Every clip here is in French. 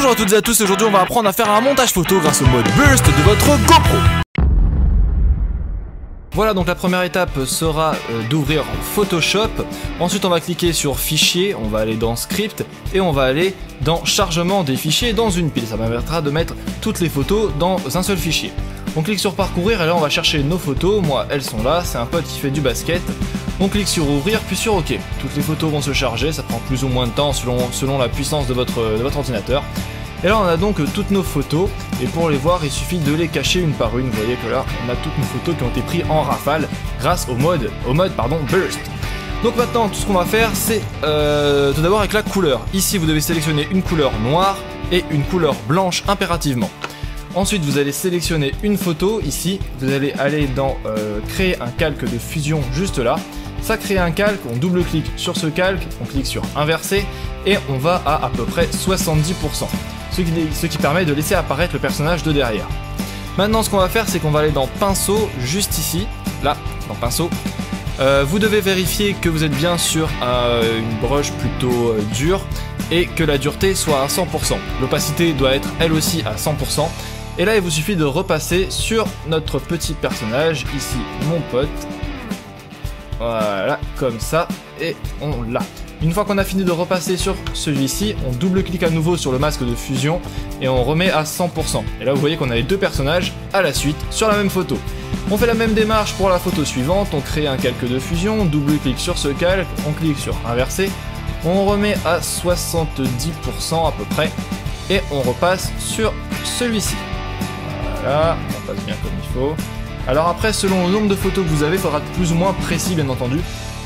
Bonjour à toutes et à tous, aujourd'hui on va apprendre à faire un montage photo grâce au mode Burst de votre GoPro. Voilà, donc la première étape sera d'ouvrir Photoshop. Ensuite on va cliquer sur Fichier, on va aller dans Script et on va aller dans Chargement des fichiers dans une pile. Ça permettra de mettre toutes les photos dans un seul fichier. On clique sur Parcourir et là on va chercher nos photos. Moi elles sont là, c'est un pote qui fait du basket. On clique sur Ouvrir puis sur OK. Toutes les photos vont se charger, ça prend plus ou moins de temps selon la puissance de votre ordinateur. Et là on a donc toutes nos photos et pour les voir il suffit de les cacher une par une. Vous voyez que là on a toutes nos photos qui ont été prises en rafale grâce au mode Burst. Donc maintenant tout ce qu'on va faire c'est tout d'abord avec la couleur. Ici vous devez sélectionner une couleur noire et une couleur blanche impérativement. Ensuite vous allez sélectionner une photo ici, vous allez aller dans créer un calque de fusion juste là. Ça crée un calque, on double-clique sur ce calque, on clique sur inverser et on va à peu près 70%. Ce qui permet de laisser apparaître le personnage de derrière. Maintenant ce qu'on va faire c'est qu'on va aller dans pinceau, juste ici, là, dans pinceau. Vous devez vérifier que vous êtes bien sur une brush plutôt dure et que la dureté soit à 100%. L'opacité doit être elle aussi à 100%. Et là il vous suffit de repasser sur notre petit personnage, ici mon pote. Voilà, comme ça, et on l'a. Une fois qu'on a fini de repasser sur celui-ci, on double-clique à nouveau sur le masque de fusion et on remet à 100%. Et là vous voyez qu'on a les deux personnages à la suite sur la même photo. On fait la même démarche pour la photo suivante, on crée un calque de fusion, on double-clique sur ce calque, on clique sur inverser, on remet à 70% à peu près et on repasse sur celui-ci. Voilà, on passe bien comme il faut. Alors après, selon le nombre de photos que vous avez, il faudra être plus ou moins précis bien entendu.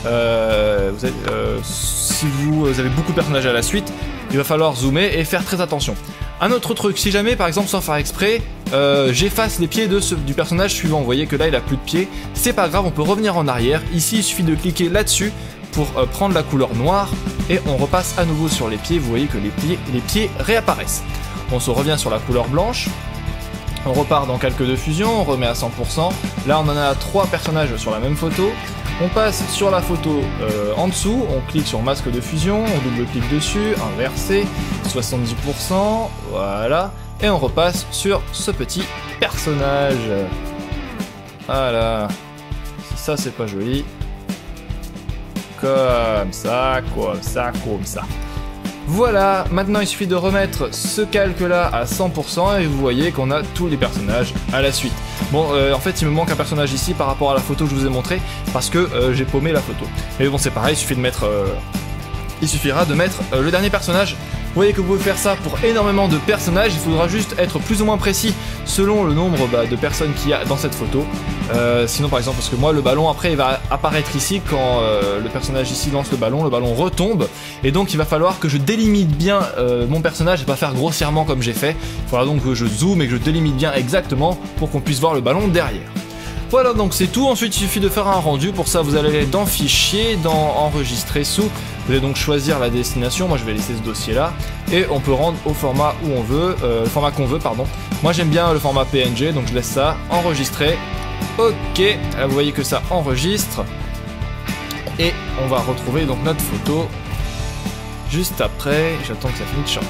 Si vous avez beaucoup de personnages à la suite, il va falloir zoomer et faire très attention. Un autre truc, si jamais par exemple sans faire exprès, j'efface les pieds du personnage suivant, vous voyez que là il a plus de pieds, c'est pas grave, on peut revenir en arrière. Ici il suffit de cliquer là-dessus pour prendre la couleur noire et on repasse à nouveau sur les pieds, vous voyez que les pieds réapparaissent. On se revient sur la couleur blanche. On repart dans calque de fusion, on remet à 100%. Là on en a 3 personnages sur la même photo. On passe sur la photo en dessous, on clique sur masque de fusion, on double-clique dessus, inverser, 70%, voilà. Et on repasse sur ce petit personnage. Voilà. Si ça c'est pas joli. Comme ça, comme ça, comme ça. Voilà, maintenant il suffit de remettre ce calque là à 100% et vous voyez qu'on a tous les personnages à la suite. Bon, en fait il me manque un personnage ici par rapport à la photo que je vous ai montré parce que j'ai paumé la photo. Mais bon c'est pareil, il suffira de mettre le dernier personnage. Vous voyez que vous pouvez faire ça pour énormément de personnages, il faudra juste être plus ou moins précis selon le nombre de personnes qu'il y a dans cette photo. Sinon par exemple, parce que moi le ballon après il va apparaître ici quand le personnage ici lance le ballon retombe. Et donc il va falloir que je délimite bien mon personnage et pas faire grossièrement comme j'ai fait. Il faudra donc que je zoome et que je délimite bien exactement pour qu'on puisse voir le ballon derrière. Voilà, donc c'est tout. Ensuite, il suffit de faire un rendu. Pour ça, vous allez aller dans Fichier, dans Enregistrer sous. Vous allez donc choisir la destination. Moi, je vais laisser ce dossier-là. Et on peut rendre au format où on veut, le format qu'on veut, pardon. Moi, j'aime bien le format PNG, donc je laisse ça. Enregistrer. Ok. Là, vous voyez que ça enregistre. Et on va retrouver donc notre photo juste après. J'attends que ça finisse de charger.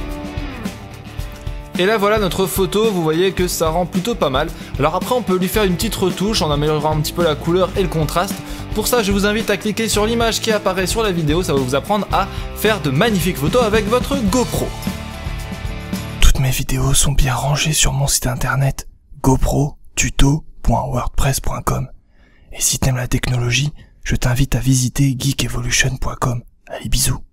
Et là voilà notre photo, vous voyez que ça rend plutôt pas mal. Alors après on peut lui faire une petite retouche en améliorant un petit peu la couleur et le contraste. Pour ça je vous invite à cliquer sur l'image qui apparaît sur la vidéo, ça va vous apprendre à faire de magnifiques photos avec votre GoPro. Toutes mes vidéos sont bien rangées sur mon site internet goprotuto.wordpress.com. Et si t'aimes la technologie, je t'invite à visiter geekevolution.com. Allez bisous.